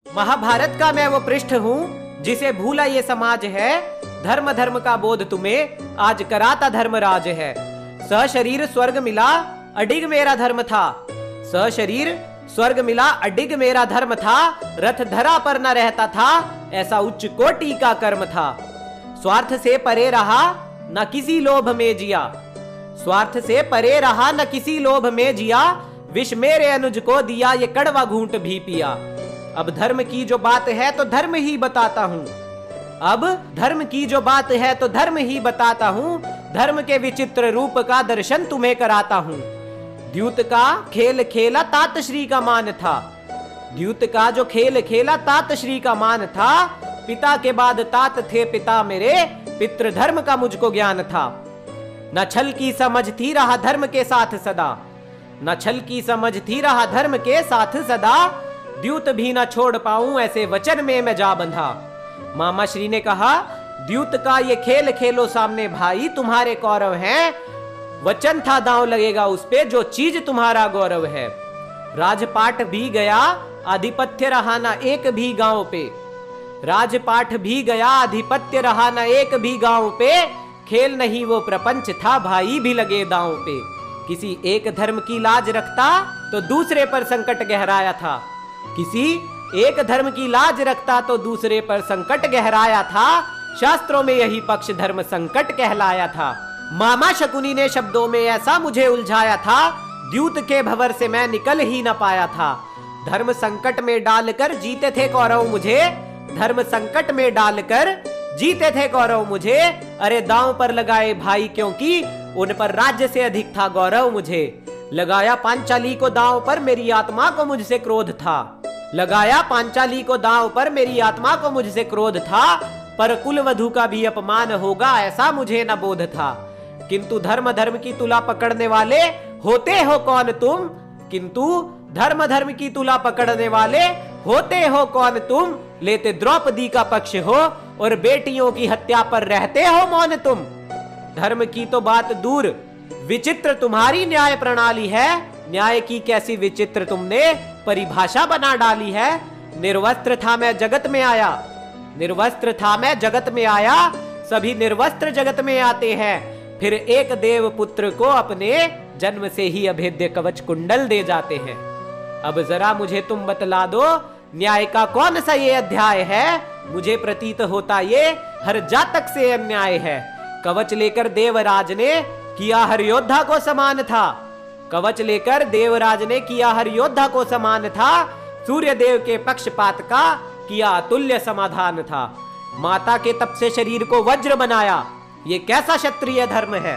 महाभारत का मैं वो पृष्ठ हूँ जिसे भूला ये समाज है। धर्म धर्म का बोध तुम्हें आज कराता धर्मराज है। सशरीर स्वर्ग मिला अडिग मेरा धर्म था। सशरीर स्वर्ग मिला अडिग मेरा धर्म था। रथ धरा पर न रहता था, ऐसा उच्च कोटि का कर्म था। स्वार्थ से परे रहा न किसी लोभ में जिया। स्वार्थ से परे रहा न किसी लोभ में जिया। विष मेरे अनुज को दिया, ये कड़वा घूंट भी पिया। अब धर्म की जो बात है तो धर्म ही बताता हूँ। अब धर्म की जो बात है तो धर्म ही बताता हूँ। धर्म के विचित्र रूप का दर्शन तुम्हें कराता हूँ। द्यूत का खेल खेला तात श्री का मान था। द्यूत का जो खेल खेला तात श्री का मान था। पिता के बाद तात थे पिता मेरे, पितृ धर्म का मुझको ज्ञान था। न छल की समझ थी रहा धर्म के साथ सदा। न छल की समझ थी रहा धर्म के साथ सदा। द्यूत भी न छोड़ पाऊं ऐसे वचन में मैं जा बंधा। मामा श्री ने कहा, द्यूत का ये खेल खेलो सामने भाई, तुम्हारे कौरव हैं। वचन था दांव लगेगा उस पे जो चीज तुम्हारा गौरव है। राजपाट भी गया आधिपत्य रहा ना एक भी गांव पे। राजपाट भी गया आधिपत्य रहा ना एक भी गांव पे। खेल नहीं वो प्रपंच था, भाई भी लगे दांव पे। किसी एक धर्म की लाज रखता तो दूसरे पर संकट गहराया था। किसी एक धर्म की लाज रखता तो दूसरे पर संकट गहराया था। शास्त्रों में यही पक्ष धर्म संकट कहलाया था। मामा शकुनी ने शब्दों में ऐसा मुझे उलझाया था, द्यूत के भंवर से मैं निकल ही न पाया था। धर्म संकट में डालकर जीते थे कौरव मुझे। धर्म संकट में डालकर जीते थे कौरव मुझे। अरे दांव पर लगाए भाई क्योंकि उन पर राज्य से अधिक था गौरव मुझे। लगाया पांचाली को दांव पर, मेरी आत्मा को मुझसे क्रोध था। लगाया पांचाली को दांव पर, मेरी आत्मा को मुझसे क्रोध था। पर कुल वधू का भी अपमान होगा ऐसा मुझे न बोध था। किंतु धर्म धर्म की तुला पकड़ने वाले होते हो कौन तुम। किंतु धर्म धर्म की तुला पकड़ने वाले होते हो कौन तुम। लेते द्रौपदी का पक्ष हो और बेटियों की हत्या पर रहते हो मौन तुम। धर्म की तो बात दूर, विचित्र तुम्हारी न्याय प्रणाली है। न्याय की कैसी विचित्र तुमने परिभाषा बना डाली है। निर्वस्त्र था मैं जगत में आया। निर्वस्त्र था मैं जगत में आया। सभी निर्वस्त्र जगत में आते हैं। फिर एक देव पुत्र को अपने जन्म से ही अभेद्य कवच कुंडल दे जाते हैं। अब जरा मुझे तुम बतला दो, न्याय का कौन सा ये अध्याय है। मुझे प्रतीत होता ये हर जातक से अन्याय है। कवच लेकर देवराज ने किया हर योद्धा को समान था। कवच लेकर देवराज ने किया हर योद्धा को समान था। सूर्य देव के पक्षपात का किया अतुल्य समाधान था। माता के तप से शरीर को वज्र बनाया, ये कैसा क्षत्रिय धर्म है।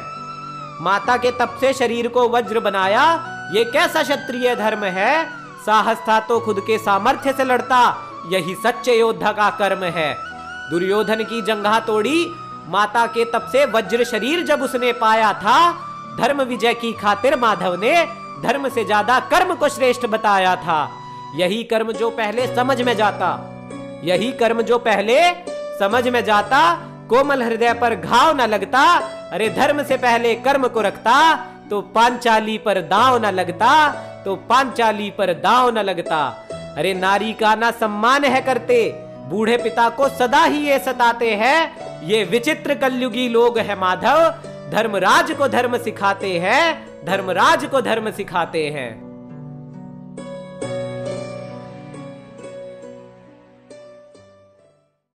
माता के तप से शरीर को वज्र बनाया, ये कैसा क्षत्रिय धर्म है। साहस था तो खुद के सामर्थ्य से लड़ता, यही सच्चे योद्धा का कर्म है। दुर्योधन की जंघा तोड़ी माता के तप से वज्र शरीर जब उसने पाया था। धर्म विजय की खातिर माधव ने धर्म से ज्यादा कर्म को श्रेष्ठ बताया था। यही कर्म जो पहले समझ में जाता, यही कर्म जो पहले समझ में जाता, कोमल हृदय पर घाव न लगता। अरे धर्म से पहले कर्म को रखता तो पांचाली पर दांव न लगता, तो पांचाली पर दांव न लगता। अरे नारी का ना सम्मान है करते, बूढ़े पिता को सदा ही ये सताते हैं। ये विचित्र कलयुगी लोग है माधव, धर्मराज को धर्म सिखाते हैं, धर्मराज को धर्म सिखाते हैं।